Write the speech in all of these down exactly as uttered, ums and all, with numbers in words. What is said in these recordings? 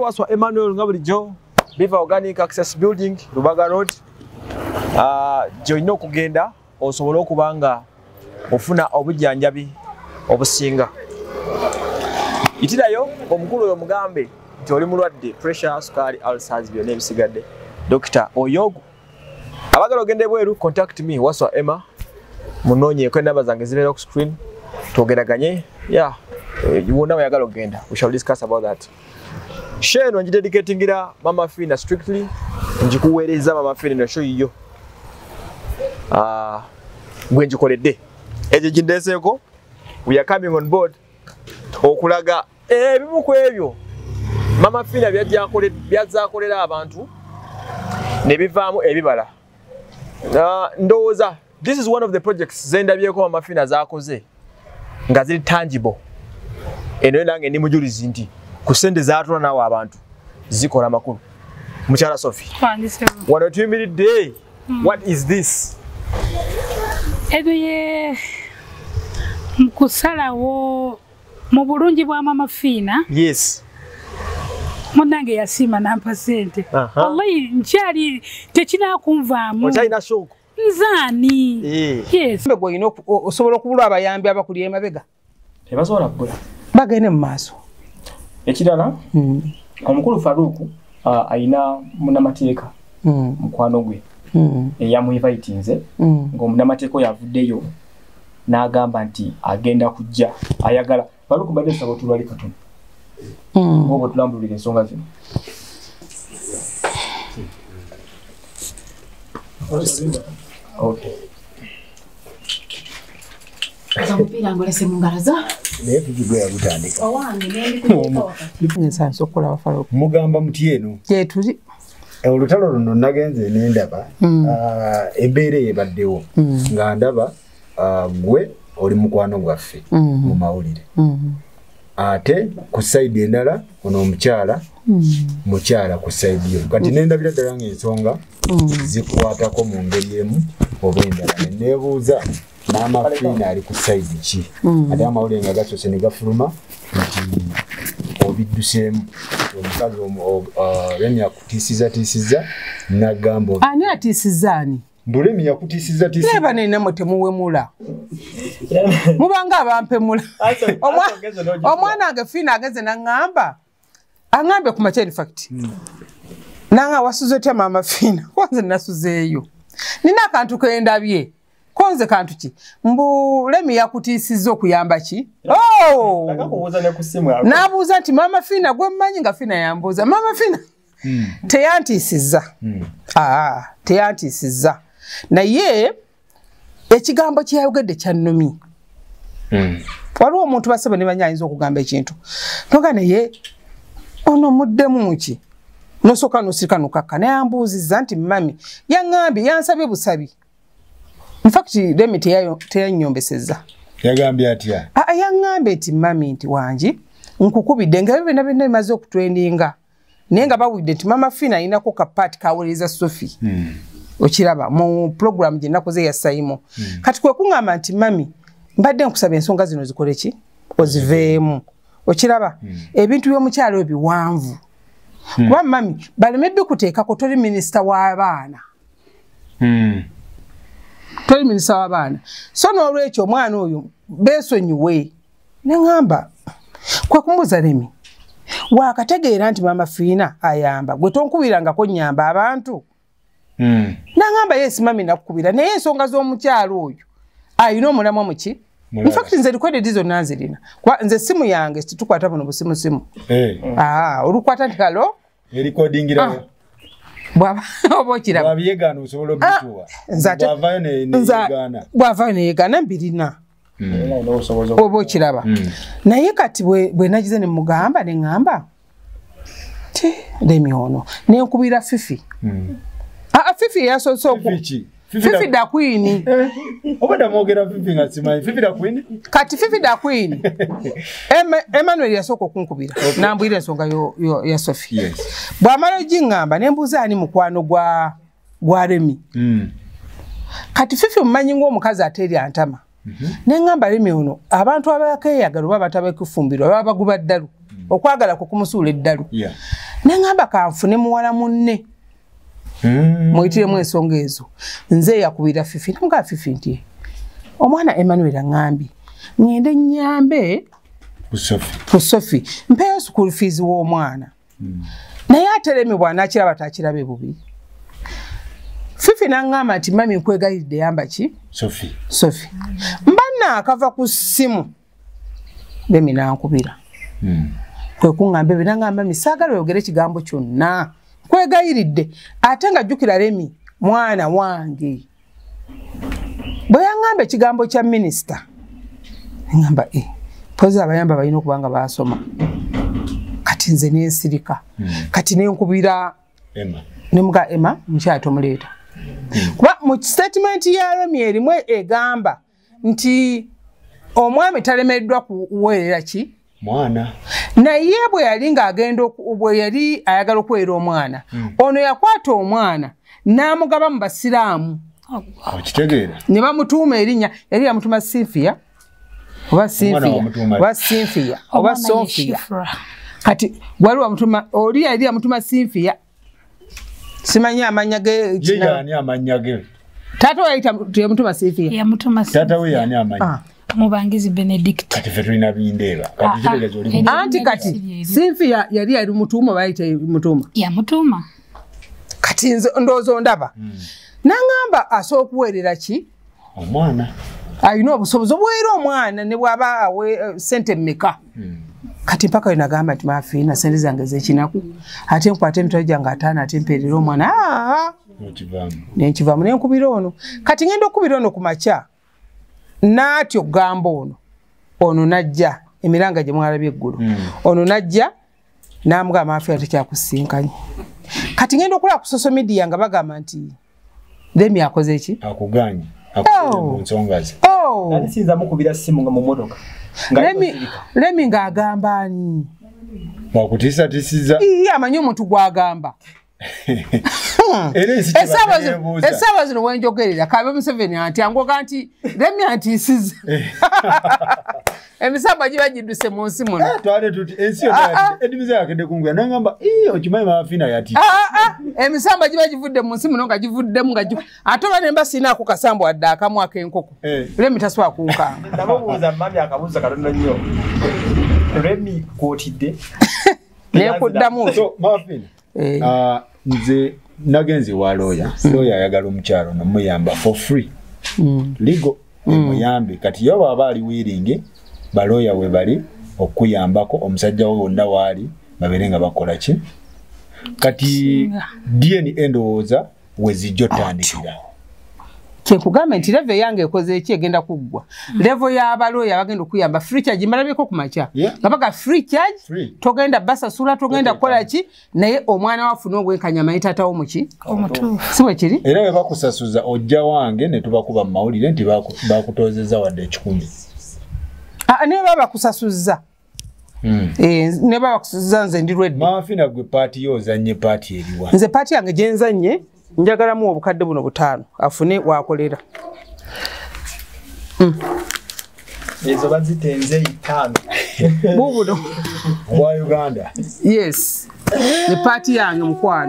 waswa Emmanuel Ngabulijo Biva Organic Access Building Rubaga Road uh, joino okugenda osobola okubanga ofuna obujjanjabi obusinga itirayo omukulu oyo mugambe nti oli mulwadde pressure sukali ulcers byonna ebisigadde Doctor Oyogo abagala ogende bweru contact me waswa Emma munonye ko namba zange zibeera ku screen togeraganye yeah you will know yagala ogenda we shall discuss about that share no dedicatingira Mama Fina strictly njikuweereza Mama Fina no show yiyo ah gwe njikoledde eje jindeseeko we are coming on board okulaga ebimu ku ebyo Mama Fina byajjakole byazzakolera abantu ne bivaamu ebibala na ndowooza this is one of the projects zendabyeko Mama Fina zakoze nga ziri tangible eno nange ndi mujulizi nti ku sente zaatula nawo abantu zikola makulu mukyala Sofie wano tuyimiridde what is this edo ye kusalawo mu bulungi bwa Mama Fina yes munange yasima nampa sente wallahi nkyali tekinakunvaamu okyalina shoko nzani yes mbego ino osobola okubula abayambi abakuli emabega tebasobola kugula bagene mu maaso ekirala omukulu Faruku ayina munamateeka mukwano gwe eyamuinvitinze ng'omunamateeka yavuddeyo n'agamba nti agenda kujja ayagala Faruku badde sabo tulwali katono ngobo tulambulira ensonga zino okay Zamupira ngolese mungaraza ne kujigwe yagutandika owange nendi kujeka wakati nsa sokola wafalo mugamba mutieno je tuli olutalo luno nagenze nendaba ah embeere yebaddewo nga ndaba gwe oli mukwano gwaffe mu mawulire ate ku side endala ono omukyala mukyala ku side yo kati nendabira ddala ng'ensonga zikwatako mu ngeri emu oba endala nebuuza Mama Fina ali ku side ki ate amawulire nga gasose ne gafuluma nti obiddusemu omukazi Remi yakutiisiza tiisiza n'agamba ani atiisizaani Remi yakutiisiza tiisiza leba nina mwe temuwemula mubanga abampemula omwana wange Fina ageze n'aŋŋamba aŋŋambe ku makya in fact nanga wasuze otya Mama Fina kwanze nasuzeeyo nina akantu kendabye konze kantu ki mbu Remi yakutiisiza okuyamba ki oh nakakubuuza ne kusimu yako nabuuza nti Mama Fina gwe mmanyi nga Fina yambuuza Mama Fina mm. teyantiisiza mm. ah teyantiisiza naye ekigambo kyayogedde kyannumi mm. waliwo omuntu basaba ne banyayinza okugamba ekintu noga naye ono muddemu ki nosooka nosirika nokakka nayambuuzizza nti mami yaŋŋambye yansabye busabi in fact Remi teyanyombesezza yagambye atya a yaŋŋambe nti mami nti wangi nkukubidde nga bibina bina bimaze okutwendinga naye nga bawulidde nti Mama Fina ayinako kapaati kaweereza Sofie mm. okiraba mu program gye nakoze ya Saimo mm. kati kwe kuŋŋamba nti mami mbadde nkusaba ensonga zino zikole ki oziveemu okiraba mm. ebintu by'omukyalo ebiwanvu mm. kuba mami balemeddwe kuteekako toli minisita w'abaana mm. toli minisita w'abaana so n'olwekyo omwana oyo beesonyiwe ne ŋŋamba kwe kumubuuza Remi wakategeera nti Mama Fina ayamba gwe tonkubirangako nnyamba abantu mm. n'aŋŋamba yes mami nakukubira naye ensonga z'omukyalo oyo ayina omulamwa muki in fact nze likwedde zonna nzirina nze simu yange situkwata buno busimusimu hey. ah olukwata nti kalo erikodingira bwaba oba okiraba bwabyegana osobola obituwa bwavayo neyegana bwavayo neyegana mbirina oba okiraba naye kati bwe nagize ne mugamba ne ŋŋamba ti Remi ono nenkubira Fifi aa Fifi yasoose oku Fifi da Queen obada mwogera Fifi nga simanyi Fifi da Queen kati Fifi da Queen Emmanuel yasooka okunkubira nambwira ensonga ya Sofie yes. bw'amala ogiŋŋamba ne mbuuza ani mukwano gwa gwa Remi mm. kati Fifi mumanyi ng'omukazi ateeri antama mm -hmm. ne ŋŋamba Remi ono abantu abakeeyagala oba batabakufumbirwa baba baguba ddalu mm. okwagala kukumusuula eddalu yeah. Nengamba kanfune muwala munne. Mm. Muyitiremu ensonga ezo. Nze yakubira Fifi. Nga Fifi nti. Omwana Emmanuel ngambi. Ngende nyambe ku Sofie. Ku Sofie. Mpeyo school fees w'omwana. Mm. Naye atelemebwa n'akiraba takirabe bubi. Fifi nangamba nti mami nkwegayidde yamba ki? Sofie. Sofie. Mbanna akava ku ssimu. Bemi nankubira. Mm. Kwe kuŋŋamba ebyo nangamba misaagala oyogere ekigambo kyonna. Nkwegayiridde ate nga jjukira Lemi mwana wange. Bwe yaŋŋamba ekigambo kya minisita. Ngamba eh poza abayamba balina okubanga baasoma. Kati nze n'ensirika. Mm. Kati nenkubira Emma. Nemuga Emma mukyato muleeta. Kuba mu statement ya Lemi erimu egamba nti omwami talemeddwa kuweerera ki? Mwana. Naye bwe yali ng'agenda bwe yali ayagala okuweera omwana. Mm. Ono yakwata omwana n'amugaba mu basiraamu. Okitegeera. Ne bamutuuma erinnya yali yamutuma Sofia. Oba Sofia. Oba Sofia. Oba Sofia. Kati wali wamutuma oli yali yamutuma Sofia. Simanyi amanya ge ye yani amanya ge. Tato yayita yamutuma Sofia. Yamutuma Sofia. Tata we yani amanya. Ah. Mubangizi Benedict. Kati fetrina Bindeeba. Kati kitegeeza oli. Anti kati Sofia yali yali mutuma bayita mutuma. Ya mutuma. Kati ndozo ndaba. Mm. Nangamba asookuweerera ki? Omwana. Ayina obusobozi obwera omwana ne bwaba awe sente mmeka. Mm. Kati mpaka we nagamba nti Fina sente zange z'ekinaku. Ate nkwate emitwalo gyange ataano ate mpeerera omwana. Ah! Nkivamu. Nenkivaamu nenkubira ono. Kati ngenda okubira ono ku makya. N'atyo gamba ono. Ono najja emiranga gye mwalabye eggulu. Mm. Ono najja n'amugamba Fina tekyakusinkanye. Kati ngenda okulaba ku social media nga bagamba nti Lemi akoze eki? Akuganye. Akuganye mu nsonga ze. Oh. Nali sinza mukubira simu nga mu motoka. Lemi Lemi ng'agamba ani? Bakutiisa tisiza. Ii amanyi omuntu gw'agamba. Essaawa zino wenjogerera Kabe Museveni anti angoga nti Lemi antisiza. Emisamba giba gidduse mu nsi muno. Eh twale tuti ensi yonna edimize yakende kungula nangamba ii okimanyi Fina yati. Ah ah emisamba giba givudde mu nsi muno nga givuddemu nga ate bane mbasina ako kasambo adda akamu akenkoko. Lemi taswa kunkanga. Nababuuza mami akabuuza katono nnyo. Lemi kwotidde. Nekuddamu. So Fina. Eh. Ah nze nagenzi wa lawyer. Lawyer ayagala omukyalo nomuyamba for free. Mm. Legal. Muyambe kati yo baba ali willing baloya we bali okuyambako omusajja wo wonna wali baberenga bakola ki kati D N A endowooza wezijjo tandikira kye kugamba nti level yange ekoze eki egenda kuggwa. Mm. Level ya baloya bagenda okuyamba free charge mbalabeko ku makya. Yeah. Babaga free charge free. Togenda basa sura togenda okay, kola ki naye omwana wafuna obwenkanya mayita tawo muki omutu siwe kiri era we bakusasuza ojja wange ne tubakuba mawulire nti bakutozeza wadde ekikumi. Ah ne baba kusasuza. Mm. Eh ne baba kusasuza nze ndi ready. Mafina gwe party yo zanye party eriwa. Nze party yange genzanye njagala mu obukadde buno butaano afune wakolera. Mm. Ezo bazitenze itano. Bubuno. Wa Uganda. Yes. Ne party yange mukwano.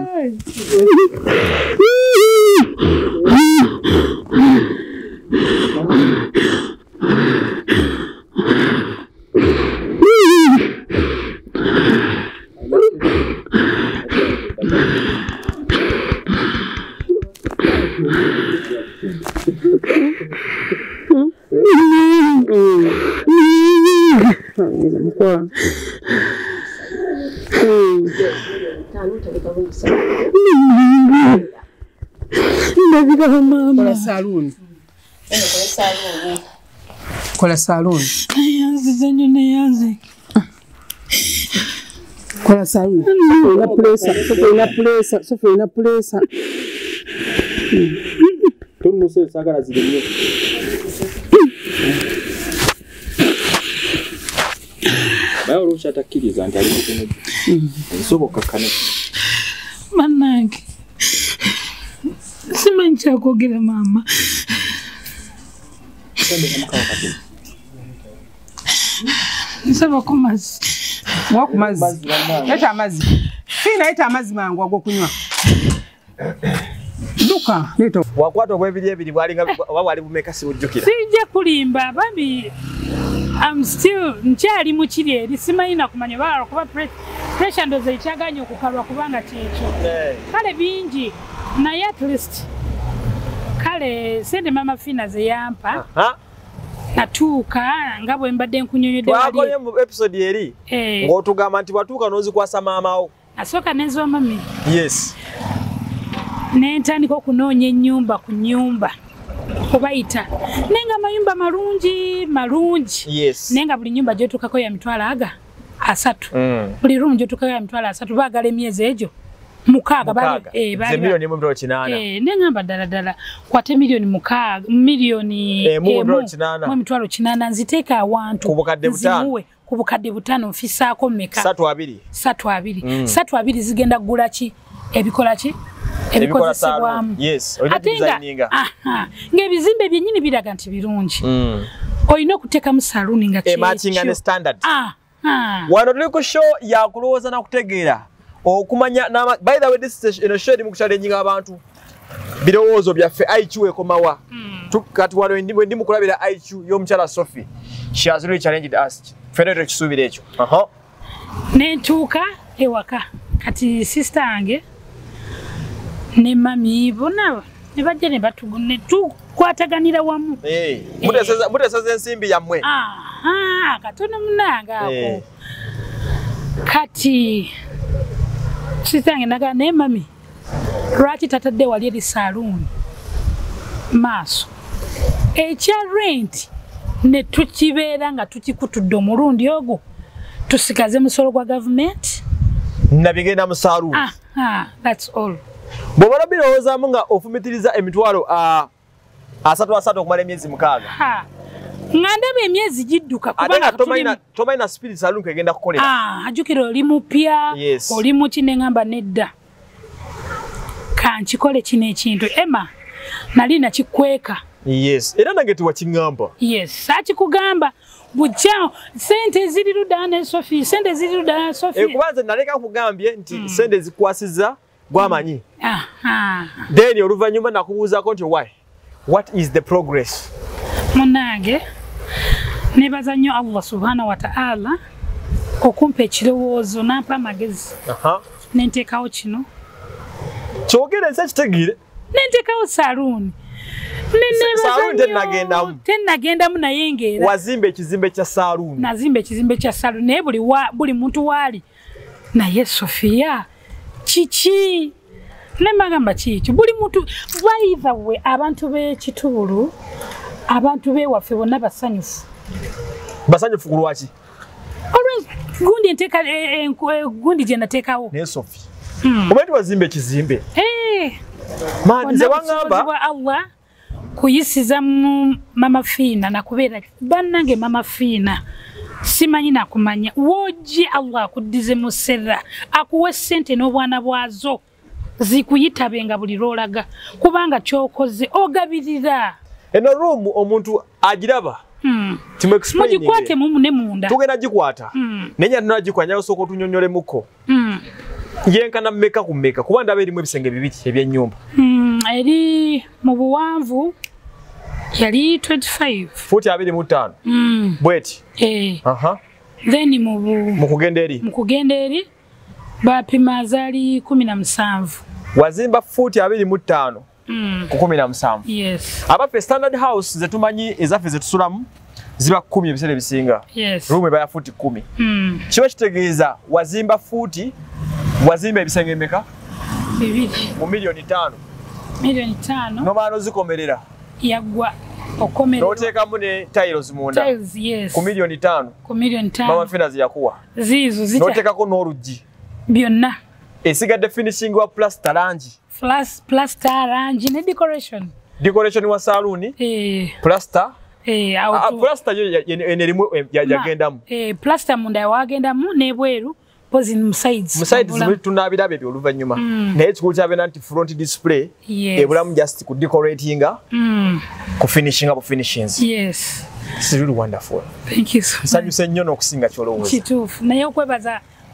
Kola Saloon. Kola Saloon. Yanzi zenyu ne yanzi. Kola Saloon. Ina presa, Sofie ina presa, Sofie ina presa. Tono se sagara zidemye. Bayo rusha takiriza nti ali kuno. Nsoboka kane. Manage. Simanyi akwogera mama. Nsaba ku mazzi. Mwa ku mazzi. Leta amazzi. Fina yita amazzi mangu agokunywa. Duka leto. Wakwata obwebiri ebiri bwalinga wali bumeka si ujjukira. Sijja kulimba babi. I'm still nkyali mu kiri eri simayina kumanya bala kuba pressure ndoze ikyaganya okukalwa kubanga kyekyo. Kale bingi naye at least kale sente mama Fina ze yampa. Natuuka nga bwe mbadde nkunyonyodde wali. Wakoye mu episode eri ng'otugamba nti watuuka n'ozikwasa maamawo. Asooka n'eziwa mami. Yes. Nentandika okunoonya ennyumba ku nnyumba. Kubayita nenga mayumba malungi malungi yes nenga buli nyumba gyotukako ya mitwalo aga asatu mm. buli room gyotukako ya mitwalo asatu bagala emyezi egyo mukaaga bali eh bali milioni mu kinana eh nenga mbadala dala kwate milioni mukaaga milioni eh mu kinana mu mitwalo kinana nziteeka awantu kubukadde butano kubukadde butano mfisaako meka satu abiri satu abiri mm. satu abiri zigenda gula ki ebikola ki ebikozesebwamu yes designinga aha ng'ebizimbe byennyini biraga nti birungi mm. olina okuteekamu saloon nga kyekyo matching and standard ah ah wano tuli ku show ya kulowooza na kutegeera okumanya by the way this is in a show mu kuchallenge abantu birowoozo byaffe I Q ekomawa mm. tukati wano ndi mu kulabira I Q y'omukyala Sofie she has really challenged us fenero kisuubira ekyo aha nentuuka ewaka kati sister ange ne mami bona ne bajja ne batugune tukwataganira wamu eh muteseza muteseza ensimbi yammwe ah ah katono munanga ako kati sitange naga ne mami lwaki tatadde wali eri saloon maaso ekya rent ne tukibeera nga tukikutudde omulundi ogwo tusigaze musolo gwa government nabigenda mu saloon ah ah that's all bobala birowoozamu nga ofumitiriza emitwalo asatu asatu okumala emyezi mukaaga ngandaba emyezi gidduka kubanga tomaina tomaina spirit saloon kegenda kukolera ah ajukira oli mupya yes. oli mu kine ngamba nedda kankikole kino ekintu Emma nali nakikweka yes era nange tiwakingamba yes sakikugamba bujjao sente ziri ludane Sofie sente ziri ludane Sofie ekubanza naleka kugambye nti mm. sente zikwasiza gwamanyi ah ah then oluvanyuma nakubuuzako nti why what is the progress munange nebaza nnyo Allah subhanahu wa ta'ala okumpa ekirowoozo nampa amagezi aha nenteekawo kino kyogere nsi kitegire nenteekawo saloon saloon tenagendamu tenagendamu naye ngera wazimba ekizimbe kya saloon nazimba ekizimbe kya saloon naye buli buli muntu waali naye Sofia kiki nemagamba kiki buli muntu either we abantu b'ekitulu abantu bewaffe bonna basanyufu basanyufu kulwaki olwens gundi nteka gundi gye nateekawo naye Sofie omanyi wazimba ekizimbe mani ze wangamba Allah kuyisiza mama Fina nakubeera bannange mama Fina simanyi nakumanya woji Allah akuddize musera akuwe sente n'obwana bwazo zikuyitabenga buli lolaga kubanga kyokoze ogabirira eno room omuntu agiraba hmm. timu explaining mugikwate mumu ne munda tugenda gikwata hmm. nenya tunagikwanya osoko tunyonyole muko hmm. yenkana mmeka ku mmeka kuba ndaba erimu ebisenge bibiri ebyennyumba hmm. eri mu buwanvu yali twenty-five futi abiri mu ttaano mm. bweti eh aha then mu mukugenda eri mukugenda eri bapima zali kumi na musanvu wazimba futi abiri mu ttaano mm. ku kumi na musanvu yes abafe standard house zetumanyi ezaffe zetusulamu ziba kumi ebiseera ebisinga yes room eba ya futi kumi mm. kiba kitegeeza wazimba futi wazimba ebisenge emeka bibiri mu miliyoni ttaano miliyoni ttaano nomaano zikomerera yagwa okomerera noteekamu ne tiles munda tiles yes ku miliyoni ttaano ku miliyoni ttaano mama Fina ziyakuwa zizo zita noteekako n'oluggi byonna esigadde finishing wa plaster rangi plus plaster rangi ne decoration decoration wa saloon eh plaster eh ah plaster yo enerimu yagendamu eh plaster munda wagendamu ne bweru pozi mu sides mu sides zimwe tunabira bebyo oluvanyuma mm. naye kikulu kyabena nti front display yes. ebulamu just ku decoratinga mm. ku finishing up finishings yes it's really wonderful thank you so much nsanyuse nnyo n'okusinga kyolowooza kituufu naye okwebaza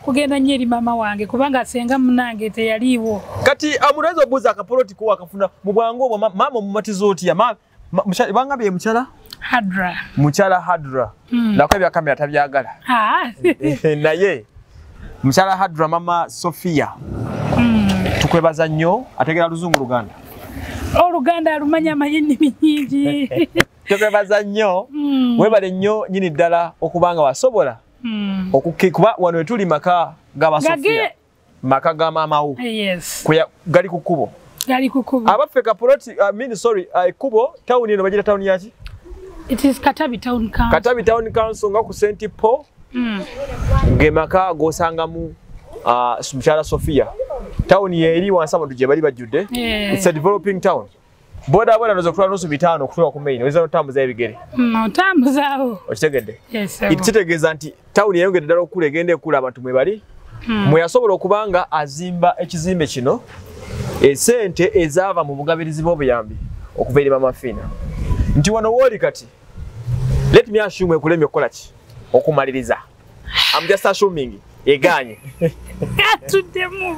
kugenda nnyo eri mama wange kubanga senga munange teyaliiwo. Kati amuleza obuuza akapoloti ko akafuna mu bwangu obwo mama omumatiza otya banga bye mukyala Hadra mukyala Hadra mm. Nako ebya kamera tabyagala ah. Naye mukyala Hadra mama Sofia mm. Tukwebaza nnyo ategera luzungu Luganda Oluganda alumanya amayini nyingi. Tukwebaza nnyo mm. Webale nnyo nyini ddala okubanga wasobola mm. Okukikuba wano etuli maka gaba Sofia maka ga mama wo yes kuya gali kukubo gali kukubo abafe kapoloti I mean sorry uh, kubo town ino bajira town yachi it is Katabi town council Katabi town council nga ku Saint Paul mm. Ngemaka gosanga mu uh, Sumchala Sofia town ye eri wansaba tuje bali bajudde yeah. It's a developing town boda boda nozo kutwa nusu bitano kutwa ku main ozo tambuza ebigere mm tambuzawo okitegedde yes ikitegeza nti town yeyongedde dalo kule gende kula abantu mwe bali mm. Mwe yasobola okubanga azimba ekizimbe kino esente ezava mu bugabirizi bw'obuyambi okuva eri mama Fina nti wano woli kati let me assume ekulemye okukola ki okumaliriza I'm just assuming eganye katuddemu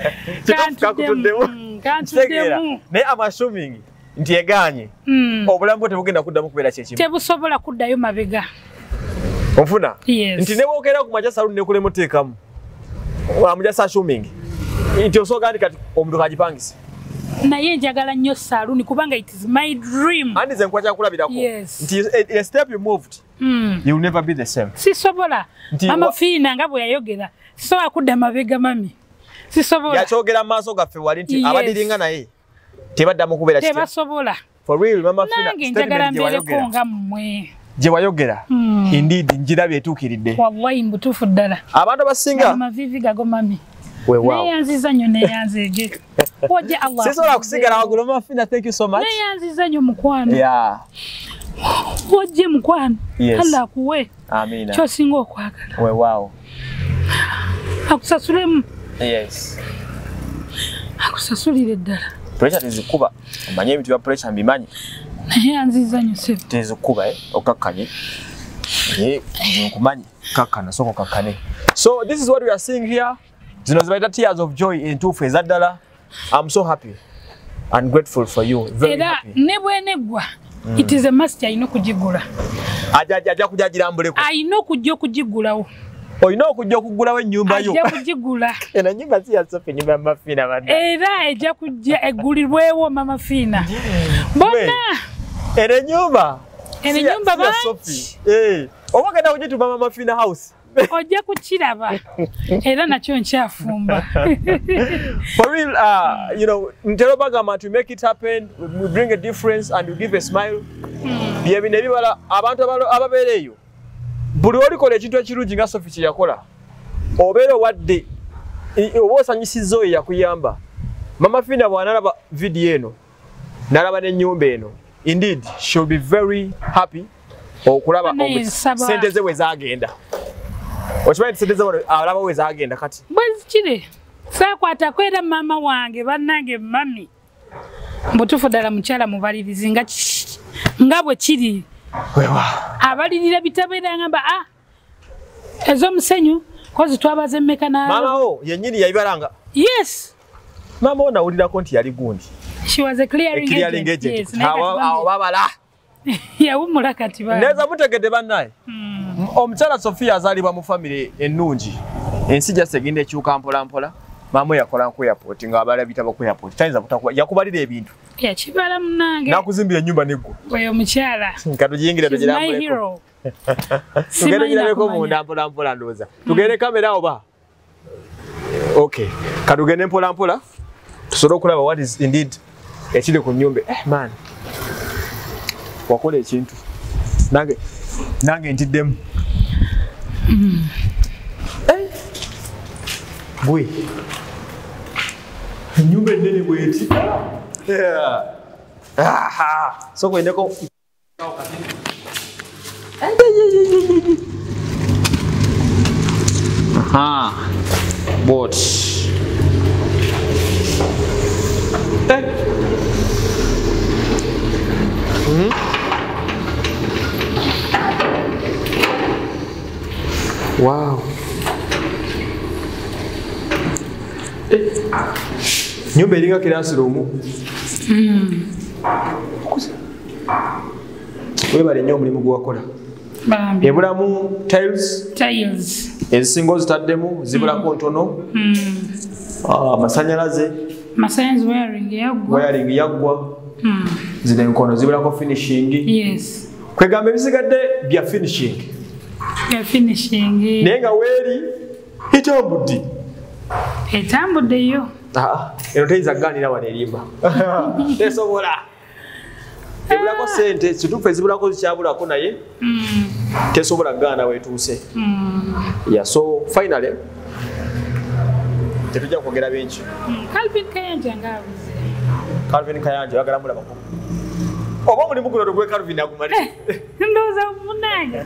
katuddemu katuddemu naye I'm assuming nti eganye mm. Obulamu bwo tebugenda kuddamu kubeera kyekimu tebusobola kuddayo mabega onfuna yes. Nti ne wookera ku makya Saloon ne kulemu teekamu I'm just assuming nti osoga kati omuntu kagipangisa naye njagala nnyo Saloon kubanga it is my dream andi ze nkwacha kulabirako yes. Nti a, a step you moved mm. You will never be the same sisobola mama Fina nga bwe yayogera sisobola kudda mabega mami sisobola yakyogera maaso gaffe wali nti yes. Abadiringa naye tebaddamu kubeera kiti tebasobola for real mama Fina nange njagala mbeereko nga mmwe gye wayogera mm. Indeed njirabye etuukiridde wallahi mbutuufu ddala abantu abasinga amavivi gago mami weewaawo neyanziza nnyo neyanzege oje Allah sisobola kusigala wagulu mama Fina thank you so much neyanziza nnyo mukwano yeah oje mukwano yes. Allah akuwe amina kyosinga okwagala weewaawo akusasulemu yes akusasulire ddala pressure tezikuba omanye ebintu bya pressure mbimanyi neyanziza nnyo se tezikuba eh okakkanye ye nkumanyi kakkana soko kakkane so this is what we are seeing here zino zibaita tears of joy entuufu ezaddala I'm so happy and grateful for you very era happy ne bwenegwa mm. It is a must ayino kujigula aja aja kujagirambuleko ayino kujjo kujigulawo oyina okujja okugulawo ennyumba yo ajja kujigula ena nyumba si ya Sofie nyumba ya mama Fina bana era ejja kujja egulirwewo mama Fina bona ene nyumba ene nyumba ba Sofie eh obagenda kujituma mama Fina house ojja kukiraba era nakyo nkyafumba for real uh, you know ntero bagamba to make it happen we bring a difference and we give a smile bye bine bibala abantu ababeereyo buli olikola ekintu ekirungi nga Sofie kye yakola obeera wadde oba osanyisiza oyo yakuyamba mama Fina bw'analaba video eno nalaba n'ennyumba eno indeed she'll be very happy okulaba sente ze bwe zaagenda okimanyi sente ze alaba bwe zaagenda kati bwezikire saakwata kwera mama wange bannange mami mbutuufu ddala mukyala mubalirizi nga nga bwe kiri wewa abalirira bitabeera ngamba ah ez'omusenyu kozi twabaze mmeka na mama wo yennyini yayibalanga yes mama wo nawulirako nti yali gundi she was a clearing, a clearing agent, agent. Yes, awo babala yawumula kati ba neza mutegedde bannaye mm. Omukyala Sofie azaalibwa mu family ennungi ensi gyase egenda ekyuka mpola mpola mama yakola ku airport nga abala bitaba ku airport tayinza kutakuba yakubalira ebintu yakibala munange nakuzimbira ennyumba neggo oyo mukyala katugiyingira tugirambuleko tugende girabeko munda mpola mpola ndowooza tugende kamera oba okay katugende mpola mpola tusobole okulaba what is indeed ekiri ku nnyumba eh man wakola ekintu nange nange ntiddemu mm. eh bwe nyumba ennene bweti yeah. Ah, so kwendeko aha bot eh mm. Wow. Nyumba eringa classroom. Mm. Webale nnyo omulimu gwakola. Bambi. Ebulamu tiles. Tiles. Ezisinga zitaddemu zibulako ntono. Mm. Ah, masanyalaze. Masanyalaze wiring yaggwa. Wiring yaggwa. Mm. Zine nkono zibulako finishing. Yes. Kwegamba ebisigadde bya finishing. Bya finishing. Naye nga weeri etambudde. Etambudde yo. Ah, eno teyiza kugaanira wano erimba. Tesobola. Ebulako sente kituufu ezibulako zikyabulako naye tesobola kugaana weetuuse. Yeah, so finally tetujja kwogera bingi. Calvin Kayanja ngaabuze. Calvin Kayanja oyagala mulabako. Oba omulimu guno tugwe Calvin agumalire. Ndowooza munange.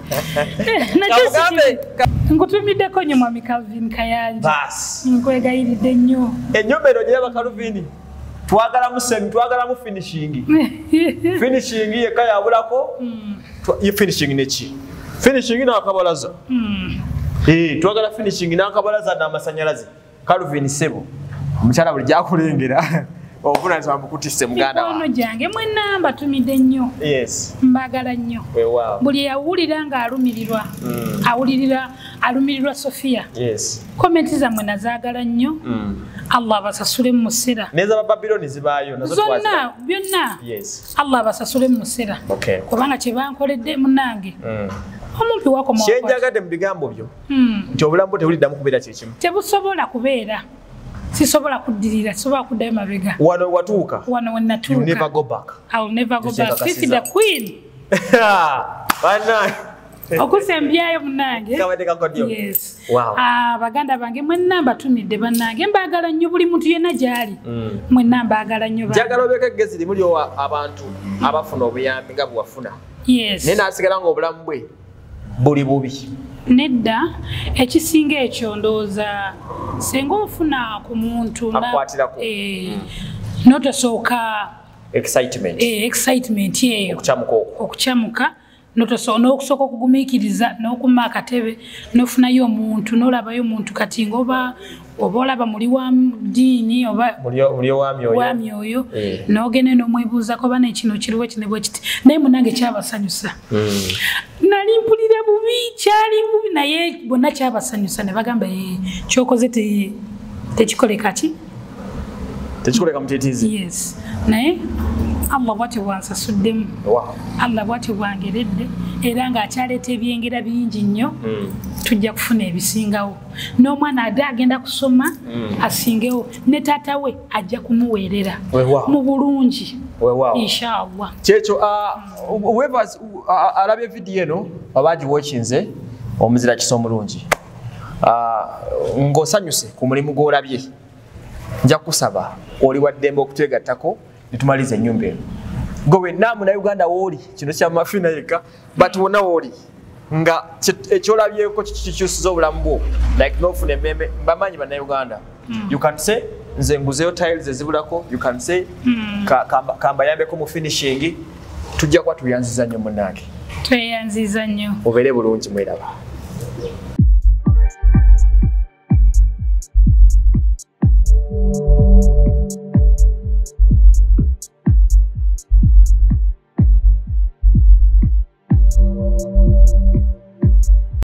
Nkutumiddeko nnyo mwami Calvin Kayanja. Basi. Nkwegayiridde nnyo. Ennyumba eno gyeba Calvin. Twagalamu semi, twagalamu finishing. Finishing yekka yabulako. Ye finishing neki? Finishing n'akabalaza. Eh, twagala finishing n'akabalaza n'amasanyalaze. Calvin Sebo. Omukyala buli gyakulengera. Obunaanizibwa mukutisse muganda wa. Mikono gyange mwenna mbatumidde nnyo. Yes. Mbagala nnyo. Weewaawo. Buli yawulira ng'alumirirwa. Awulirira alumirirwa Sofia. Yes. Komenti zammwe nazaagala nnyo. Allah abasasule mu musera. Neza ba Babylon zibaayo nazo twazi. Zonna byonna. Yes. Allah abasasule mu musera. Okay. Kubanga kye bankoledde munnange. Omumpi wako mwa. Kyenjagadde mu bigambo byo. Nti obulamu tebuliddamu kubeera kye kimu. Tebusobola kubeera. Sisobola kuddirira, sisobola kuddayo mabega. Wano watuuka. Wano we natuuka. You never go back. I will never go back. This is the queen. Bana. Okusembyayo munnange. Kabadde kakodyo. Yes. Wow. Ah, baganda bange mwenna mbatumidde bannange mbagala nnyo buli muntu yenna gyali. Mwenna mbagala nnyo. Njagala obeeko eggezi limu lyowa abantu abafuna obuyambi nga bwafuna. Yes. Naye n'asigala ng'obulamu bwe buli bubi. Nedda ekisinga ekyo ndowooza singa ofuna ku muntu akwatirako n'otosooka excitement excitement eyo okukyamuka okukyamuka n'okusooka okugumiikiriza n'okuma akatebe n'ofunayo omuntu n'olabayo omuntu kati ng'oba oba olaba muli wa ddiini oba wa myoyo n'ogende n'omwebuuzako oba nekino kiriwo kine bwe kiti naye munange kyabasanyusa nali mpulira bubi kyali bubi naye bonna kyabasanyusa ne bagamba kyokoze tekikoleka ki tekikoleka mutiitiizi yes naye Allah bwati bwansasuddemu Allah bwati bwangeredde era ng'akyaleeta ebyengera bingi nnyo tujja kufuna ebisingawo n'omwana ate agenda kusoma asingewo ne taata we ajja kumuweerera mu bulungi inshallah kyekyo whoever alabye vidiyo eno oba agiwatchinze omuzira kisa omulungi ng'osanyuse ku mulimu gw'olabye nja kusaba oli wa ddembe okutwegattako nitumaliza ennyumba eno gwe wenna Munnayuganda wooli kino kya Mafina yekka but wonna wooli nga ekyolabyeko kikyusiza obulamu bwo like n'ofuna emmeme mbamanyi Bannayuganda you can say nze nguzeyo tiles ezibulako you can say kambayambeko mu finishing tujja kuba tuyanziza nnyo munnange tweyanziza nnyo obeere bulungi mweraba. Thank you.